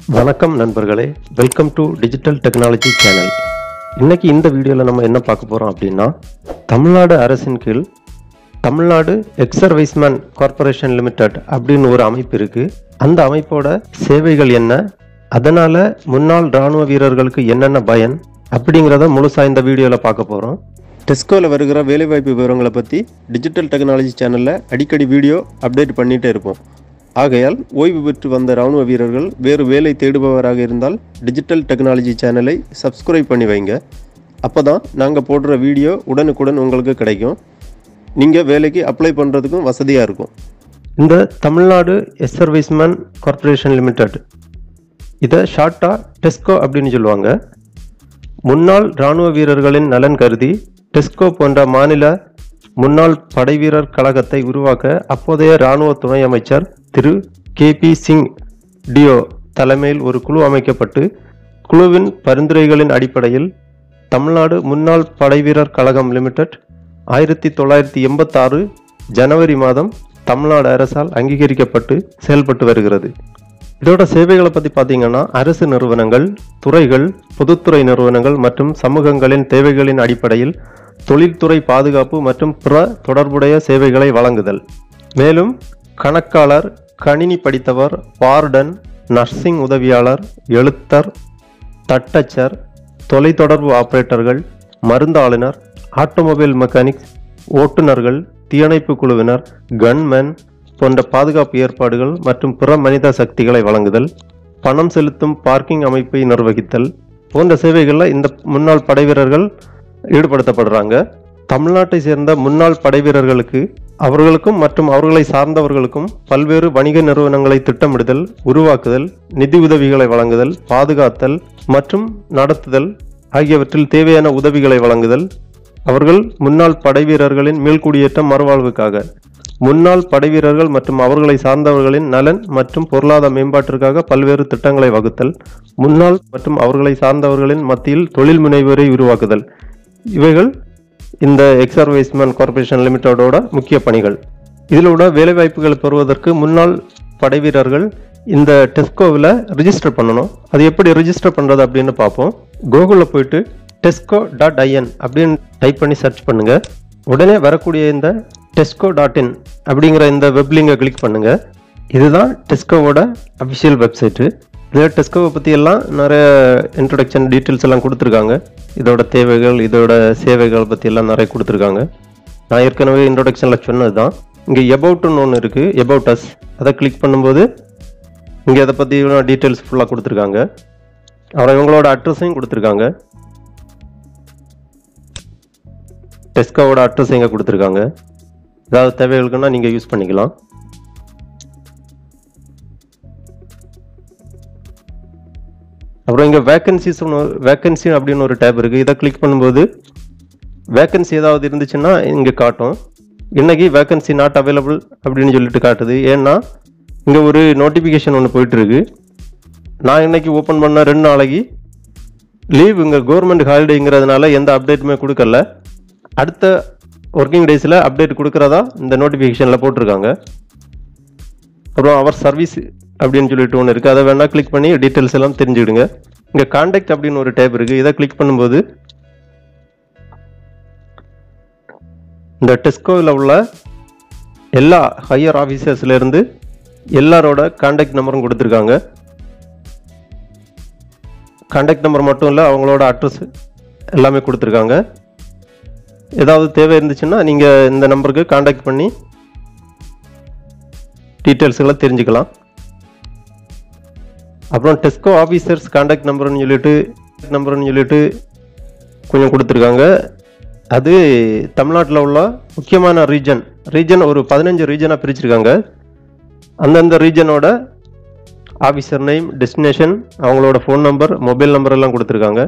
வணக்கம் நண்பர்களே, welcome to digital technology channel. இன்னைக்கு இந்த வீடியோவில் நம்ம என்ன பார்க்க போகிறோம் அப்படின்னா, தமிழ்நாடு அரசின் கீழ் தமிழ்நாடு எக்ஸ்-servicemen கார்ப்பரேஷன் லிமிடெட் அப்படின்னு ஒரு அமைப்பு இருக்குது. அந்த அமைப்போட சேவைகள் என்ன, அதனால் முன்னாள் இராணுவ வீரர்களுக்கு என்னென்ன பயன் அப்படிங்கிறத முழுசாக இந்த வீடியோவில் பார்க்க போகிறோம். டெஸ்கோவில் வருகிற வேலைவாய்ப்பு விவரங்களை பற்றி டிஜிட்டல் டெக்னாலஜி சேனலில் அடிக்கடி வீடியோ அப்டேட் பண்ணிகிட்டே இருப்போம். ஆகையால் ஓய்வு பெற்று வந்த இராணுவ வீரர்கள் வேறு வேலை தேடுபவராக இருந்தால் டிஜிட்டல் டெக்னாலஜி சேனலை சப்ஸ்கிரைப் பண்ணி வைங்க. அப்போ தான் நாங்கள் போடுற வீடியோ உடனுக்குடன் உங்களுக்கு கிடைக்கும். நீங்கள் வேலைக்கு அப்ளை பண்ணுறதுக்கும் வசதியாக இருக்கும். இந்த தமிழ்நாடு எக்ஸ்-servicemen கார்ப்பரேஷன் லிமிடெட், இதை ஷார்ட்டாக டெஸ்கோ அப்படின்னு சொல்லுவாங்க. முன்னாள் இராணுவ வீரர்களின் நலன் கருதி டெஸ்கோ போன்ற மாநில முன்னாள் படைவீரர் கழகத்தை உருவாக்க அப்போதைய இராணுவ துணை அமைச்சர் திரு கே.பி. சிங் டியோ தலைமையில் ஒரு குழு அமைக்கப்பட்டு, குழுவின் பரிந்துரைகளின் அடிப்படையில் தமிழ்நாடு முன்னாள் படைவீரர் கழகம் லிமிடெட் 1986 ஜனவரி மாதம் தமிழ்நாடு அரசால் அங்கீகரிக்கப்பட்டு செயல்பட்டு வருகிறது. இதோட சேவைகளை பற்றி பார்த்தீங்கன்னா, அரசு நிறுவனங்கள், துறைகள், பொதுத்துறை நிறுவனங்கள் மற்றும் சமூகங்களின் தேவைகளின் அடிப்படையில் தொழில்துறை பாதுகாப்பு மற்றும் பிற தொடர்புடைய சேவைகளை வழங்குதல். மேலும் கணக்காளர், கணினி படித்தவர், வார்டன், நர்சிங் உதவியாளர், எழுத்தர், தட்டச்சர், தொலைத்தொடர்பு ஆபரேட்டர்கள், மருந்தாளுநர், ஆட்டோமொபைல் மெக்கானிக்ஸ், ஓட்டுநர்கள், தீயணைப்பு குழுவினர், கன்மேன் போன்ற பாதுகாப்பு ஏற்பாடுகள் மற்றும் பிற மனித சக்திகளை வழங்குதல், பணம் செலுத்தும் பார்க்கிங் அமைப்பை நிர்வகித்தல் போன்ற சேவைகளில் இந்த முன்னாள் படைவீரர்கள் ஈடுபடுத்தப்படுறாங்க. தமிழ்நாட்டை சேர்ந்த முன்னாள் படைவீரர்களுக்கு அவர்களுக்கும் மற்றும் அவர்களை சார்ந்தவர்களுக்கும் பல்வேறு வணிக நிறுவனங்களை திட்டமிடுதல், உருவாக்குதல், நிதி உதவிகளை வழங்குதல், பாதுகாத்தல் மற்றும் நடத்துதல் ஆகியவற்றில் தேவையான உதவிகளை வழங்குதல். அவர்கள் முன்னாள் படைவீரர்களின் மீள்குடியேற்றம் மறுவாழ்வுக்காக, முன்னாள் படைவீரர்கள் மற்றும் அவர்களை சார்ந்தவர்களின் நலன் மற்றும் பொருளாதார மேம்பாட்டிற்காக பல்வேறு திட்டங்களை வகுத்தல், முன்னாள் மற்றும் அவர்களை சார்ந்தவர்களின் மத்தியில் தொழில் முனைவோரை உருவாக்குதல். இவைகள் இந்த எக்ஸ்-servicemen கார்ப்பரேஷன் லிமிடெடோட முக்கிய பணிகள். இதிலோட வேலைவாய்ப்புகளை பெறுவதற்கு முன்னாள் படைவீரர்கள் இந்த டெஸ்கோவில் ரிஜிஸ்டர் பண்ணணும். அது எப்படி ரிஜிஸ்டர் பண்ணுறது அப்படின்னு பார்ப்போம். கூகுளில் போயிட்டு texco.in அப்படின்னு டைப் பண்ணி சர்ச் பண்ணுங்கள். உடனே வரக்கூடிய இந்த texco.in அப்படிங்கிற இந்த வெப்லிங்கை கிளிக் பண்ணுங்கள். இதுதான் டெஸ்கோவோட அஃபிஷியல் வெப்சைட்டு. இதில் டெஸ்கோவை பற்றி எல்லாம் நிறைய இன்ட்ரொடக்ஷன் டீட்டெயில்ஸ் எல்லாம் கொடுத்துருக்காங்க. இதோட தேவைகள், இதோட சேவைகள் பற்றி எல்லாம் நிறைய கொடுத்துருக்காங்க. நான் ஏற்கனவே இன்ட்ரொடக்ஷனில் சொன்னது தான். இங்கே எபவுட்னு ஒன்று இருக்குது, எபவுட் அஸ். அதை கிளிக் பண்ணும்போது இங்கே அதை பற்றி டீட்டெயில்ஸ் ஃபுல்லாக கொடுத்துருக்காங்க. அப்புறம் இவங்களோட அட்ரஸையும் கொடுத்துருக்காங்க. டெஸ்கோவோட அட்ரஸ் இங்கே கொடுத்துருக்காங்க. ஏதாவது தேவைகளுக்குன்னா நீங்கள் யூஸ் பண்ணிக்கலாம். அப்புறம் இங்கே வேக்கன்சி அப்படின்னு ஒரு டேப் இருக்குது. இதை கிளிக் பண்ணும்போது வேக்கன்சி ஏதாவது இருந்துச்சுன்னா இங்கே காட்டும். இன்னைக்கு வேக்கன்சி நாட் அவைலபிள் அப்படின்னு சொல்லிட்டு காட்டுது. ஏன்னா இங்கே ஒரு நோட்டிஃபிகேஷன் ஒன்று போயிட்டுருக்கு. நான் இன்னைக்கு ஓப்பன் பண்ண 2 நாளைக்கு லீவ், இங்கே கவர்மெண்ட் ஹாலிடேங்கிறதுனால எந்த அப்டேட்டுமே கொடுக்கல. அடுத்த ஒர்க்கிங் டேஸில் அப்டேட் கொடுக்குறதா இந்த நோட்டிஃபிகேஷனில் போட்டிருக்காங்க. அப்புறம் அவர் சர்வீஸ் அப்படின்னு சொல்லிட்டு ஒன்று இருக்குது. அதை வேணால் கிளிக் பண்ணி டீட்டெயில்ஸ் எல்லாம் தெரிஞ்சுக்கிடுங்க. இங்கே கான்டாக்ட் அப்படின்னு ஒரு டேப் இருக்குது. இதை கிளிக் பண்ணும்போது இந்த டெஸ்கோவில் உள்ள எல்லா ஹையர் ஆஃபீஸர்ஸ்லேருந்து எல்லாரோட கான்டாக்ட் நம்பரும் கொடுத்துருக்காங்க. கான்டாக்ட் நம்பர் மட்டும் இல்லை, அவங்களோட அட்ரஸ் எல்லாமே கொடுத்துருக்காங்க. ஏதாவது தேவை இருந்துச்சுன்னா நீங்கள் இந்த நம்பருக்கு கான்டாக்ட் பண்ணி டீட்டெயில்ஸ்களை தெரிஞ்சுக்கலாம். அப்புறம் டெஸ்கோ ஆஃபீஸர்ஸ் கான்டாக்ட் நம்பர்னு சொல்லிட்டு கொஞ்சம் கொடுத்துருக்காங்க. அது தமிழ்நாட்டில் உள்ள முக்கியமான ரீஜன் ஒரு 15 ரீஜனாக பிரிச்சிருக்காங்க. அந்தந்த ரீஜனோட ஆஃபீஸர் நேம், டெஸ்டினேஷன், அவங்களோட ஃபோன் நம்பர், மொபைல் நம்பர் எல்லாம் கொடுத்துருக்காங்க.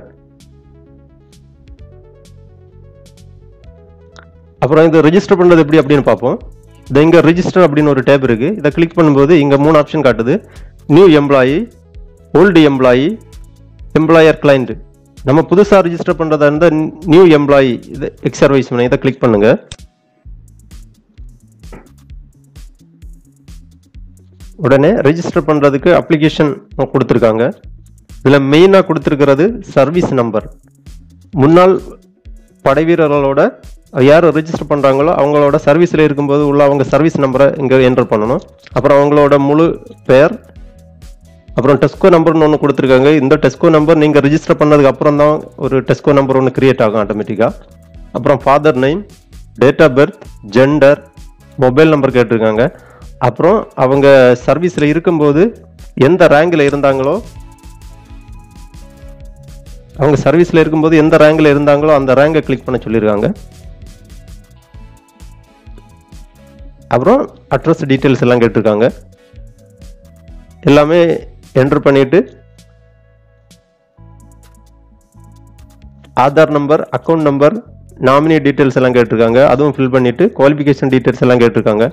அப்புறம் இது ரெஜிஸ்டர் பண்ணுறது எப்படி அப்படின்னு பார்ப்போம். இது இங்கே ரிஜிஸ்டர் அப்படின்னு ஒரு டேப் இருக்குது. இதை கிளிக் பண்ணும்போது இங்கே 3 ஆப்ஷன் காட்டுது. New employee, old employee, employer client. நம்ம புதுசாக ரிஜிஸ்டர் பண்ணுறதா இருந்தால் நியூ எம்ப்ளாயி, இது எக்ஸ்-servicemen, இதை கிளிக் பண்ணுங்கள். உடனே ரெஜிஸ்டர் பண்ணுறதுக்கு அப்ளிகேஷன் கொடுத்துருக்காங்க. இதில் மெயினாக கொடுத்துருக்கிறது சர்வீஸ் நம்பர். முன்னாள் படை வீரர்களோட யார் ரெஜிஸ்டர் பண்ணுறாங்களோ அவங்களோட சர்வீஸில் இருக்கும்போது உள்ள அவங்க சர்வீஸ் நம்பரை இங்கே என்டர் பண்ணணும். அப்புறம் அவங்களோட முழு பெயர், அப்புறம் டெஸ்கோ நம்பர்னு ஒன்று கொடுத்துருக்காங்க. இந்த டெஸ்கோ நம்பர் நீங்கள் ரெஜிஸ்டர் பண்ணதுக்கு அப்புறம் தான் ஒரு டெஸ்கோ நம்பர் ஒன்று கிரியேட் ஆகும் ஆட்டோமேட்டிக்காக. அப்புறம் father name, date of birth, gender, mobile number கேட்டிருக்காங்க. அப்புறம் அவங்க சர்வீஸில் இருக்கும்போது எந்த ரேங்கில் இருந்தாங்களோ, அவங்க சர்வீஸில் இருக்கும்போது எந்த ரேங்கில் இருந்தாங்களோ அந்த ரேங்கை கிளிக் பண்ண சொல்லியிருக்காங்க. அப்புறம் அட்ரஸ் டீட்டெயில்ஸ் எல்லாம் கேட்டிருக்காங்க. எல்லாமே என்டர் பண்ணிட்டு Aadhaar number, account number, nominee details எல்லாம் கேட்டிருக்காங்க. அதுவும் ஃபில் பண்ணிட்டு குவாலிஃபிகேஷன் டீட்டெயில்ஸ் எல்லாம் கேட்டிருக்காங்க.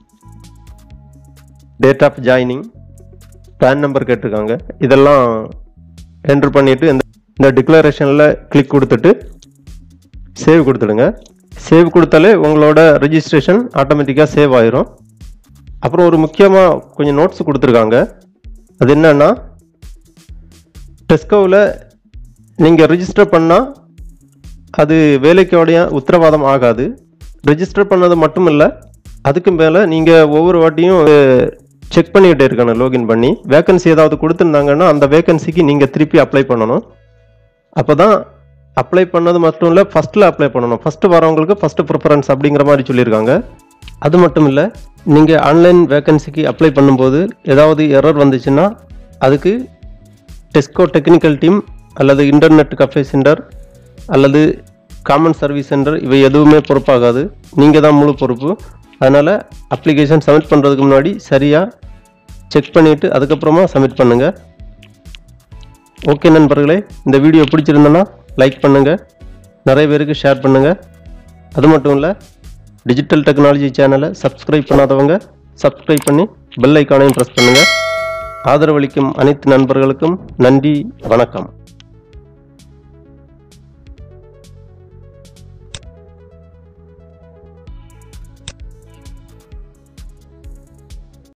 Date of joining, PAN number கேட்டிருக்காங்க. இதெல்லாம் என்டர் பண்ணிட்டு இந்த டிக்ளரேஷனில் கிளிக் கொடுத்துட்டு சேவ் கொடுத்துடுங்க. சேவ் கொடுத்தாலே உங்களோட ரெஜிஸ்ட்ரேஷன் ஆட்டோமேட்டிக்காக சேவ் ஆயிரும். அப்புறம் ஒரு முக்கியமாக கொஞ்சம் நோட்ஸ் கொடுத்துருக்காங்க. அது என்னன்னா, டெஸ்கோவில் நீங்கள் ரெஜிஸ்டர் பண்ணால் அது வேலைக்கோடைய உத்தரவாதம் ஆகாது. ரெஜிஸ்டர் பண்ணது மட்டும் இல்லை, அதுக்கு மேலே நீங்கள் ஒவ்வொரு வாட்டியும் செக் பண்ணிக்கிட்டே இருக்கணும். லோகின் பண்ணி வேக்கன்சி ஏதாவது கொடுத்துருந்தாங்கன்னா அந்த வேக்கன்சிக்கு நீங்கள் திருப்பி அப்ளை பண்ணணும். அப்போ தான் அப்ளை பண்ணது மட்டும் இல்லை, ஃபஸ்ட்டில் அப்ளை பண்ணணும். ஃபஸ்ட்டு வரவங்களுக்கு ஃபஸ்ட்டு ப்ரிஃபரன்ஸ் அப்படிங்கிற மாதிரி சொல்லியிருக்காங்க. அது மட்டும் இல்லை, நீங்கள் ஆன்லைன் வேக்கன்சிக்கு அப்ளை பண்ணும்போது ஏதாவது எரர் வந்துச்சுன்னா அதுக்கு டெஸ்கோ டெக்னிக்கல் டீம் அல்லது இன்டர்நெட் கஃபே சென்டர் அல்லது காமன் சர்வீஸ் சென்டர் இவை எதுவுமே பொறுப்பாகாது. நீங்கள் தான் முழு பொறுப்பு. அதனால் அப்ளிகேஷன் சப்மிட் பண்ணுறதுக்கு முன்னாடி சரியாக செக் பண்ணிவிட்டு அதுக்கப்புறமா சப்மிட் பண்ணுங்கள். ஓகே நண்பர்களே, இந்த வீடியோ பிடிச்சிருந்தேன்னா லைக் பண்ணுங்கள், நிறைய பேருக்கு ஷேர் பண்ணுங்கள். அது மட்டும் இல்லை, டிஜிட்டல் டெக்னாலஜி சேனலை சப்ஸ்கிரைப் பண்ணாதவங்க சப்ஸ்கிரைப் பண்ணி பெல் ஐக்கானையும் ப்ரெஸ் பண்ணுங்கள். ஆதரவளிக்கும் அனைத்து நண்பர்களுக்கும் நன்றி, வணக்கம்.